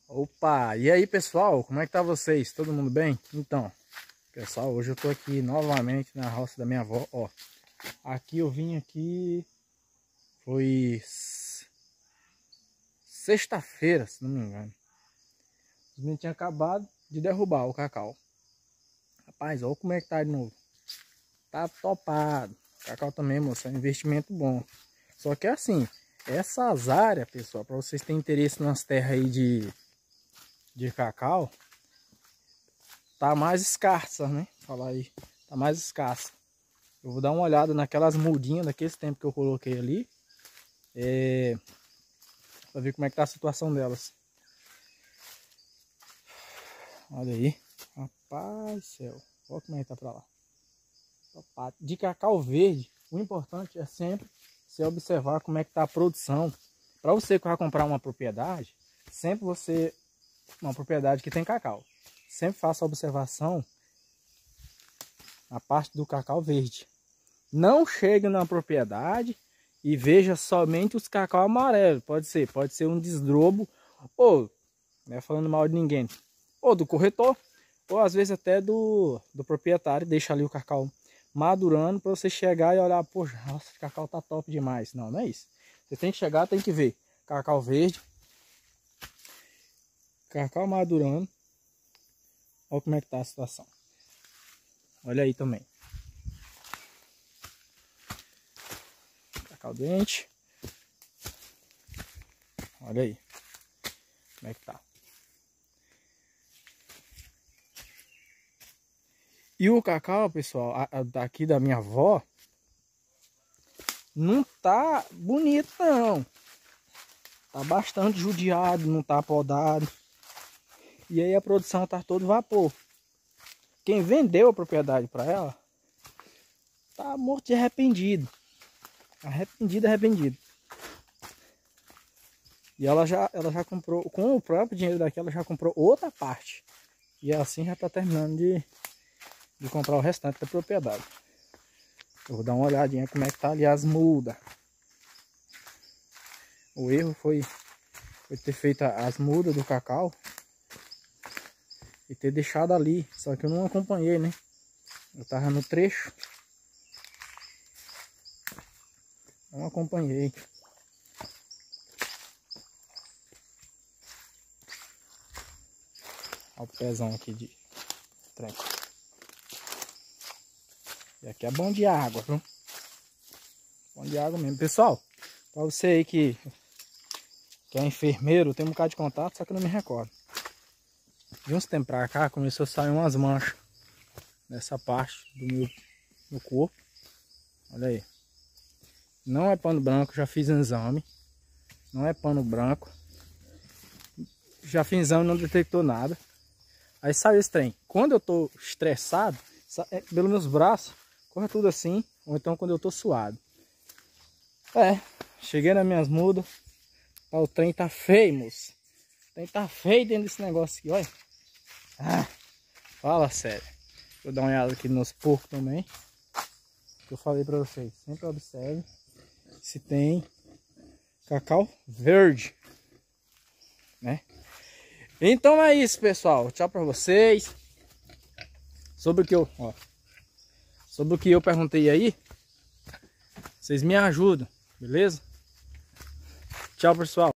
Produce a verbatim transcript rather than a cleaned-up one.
Opa, e aí pessoal, como é que tá vocês? Todo mundo bem? Então, pessoal, hoje eu tô aqui novamente na roça da minha avó, ó. Aqui eu vim aqui, foi sexta-feira, se não me engano. Os meninos tinham acabado de derrubar o cacau. Rapaz, olha como é que tá de novo. Tá topado. O cacau também, moço, é um investimento bom. Só que é assim, essas áreas, pessoal, para vocês terem interesse nas terras aí de... de cacau, tá mais escassa, né? Falar aí, tá mais escassa. Eu vou dar uma olhada naquelas mudinhas daquele tempo que eu coloquei ali, é, pra ver como é que tá a situação delas. Olha aí, rapaz do céu, olha como é que tá pra lá. De cacau verde, o importante é sempre você observar como é que tá a produção. Para você que vai comprar uma propriedade, sempre você uma propriedade que tem cacau, sempre faça a observação na parte do cacau verde. Não chegue na propriedade e veja somente os cacau amarelos. Pode ser, pode ser um desdrobo, ou, não é falando mal de ninguém, ou do corretor, ou às vezes até do, do proprietário. Deixa ali o cacau madurando para você chegar e olhar, poxa, nossa, esse cacau tá top demais. Não, não é isso. Você tem que chegar, tem que ver cacau verde, cacau madurando. Olha como é que tá a situação. Olha aí também. Cacau doente. Olha aí. Como é que tá. E o cacau, pessoal, a, a, daqui da minha avó, não tá bonito não. Tá bastante judiado, não tá podado. E aí a produção tá todo vapor. Quem vendeu a propriedade para ela tá morto de arrependido. Arrependido, arrependido. E ela já, ela já comprou, com o próprio dinheiro daqui, ela já comprou outra parte. E assim já tá terminando de, de comprar o restante da propriedade. Eu vou dar uma olhadinha como é que tá ali as mudas. O erro foi, foi ter feito as mudas do cacau e ter deixado ali. Só que eu não acompanhei, né? Eu tava no trecho. Não acompanhei. Olha o pezão aqui de tranco. E aqui é bom de água, viu? Bom de água mesmo. Pessoal, pra você aí que, que é enfermeiro, tem um bocado de contato, só que eu não me recordo. De uns tempos pra cá, começou a sair umas manchas nessa parte do meu, meu corpo. Olha aí. Não é pano branco, já fiz um exame. Não é pano branco. Já fiz exame e não detectou nada. Aí saiu esse trem. Quando eu tô estressado, pelos meus braços, corre tudo assim. Ou então quando eu tô suado. É, cheguei nas minhas mudas. O trem tá feio, moço. O trem tá feio dentro desse negócio aqui, olha. Ah, fala sério. Vou dar uma olhada aqui nos porcos também. Que eu falei pra vocês. Sempre observe se tem cacau verde, né? Então é isso, pessoal. Tchau pra vocês. Sobre o que eu, ó, sobre o que eu perguntei aí, vocês me ajudam, beleza? Tchau, pessoal.